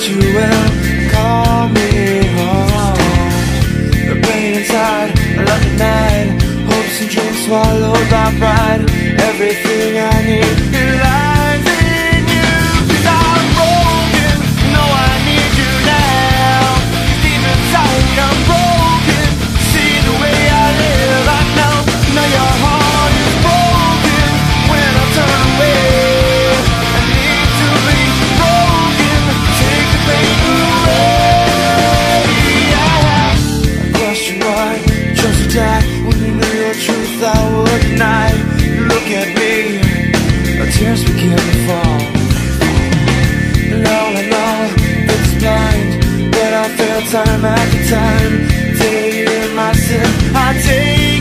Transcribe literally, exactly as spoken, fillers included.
you will call me home. The pain inside, a lucky night, hopes and dreams swallowed by pride. Everything I need lies in you. 'Cause I'm broken, no I need you now. 'Cause deep inside I'm broken. See the way I live, I know. Now your heart is broken when I turn away. I need to be broken, take the pain away. I question why you chose to die when you knew your truth I would deny. You look at me, our tears begin to fall. And all in all, it's blind, but I fail time after time. Till you in my sin, I take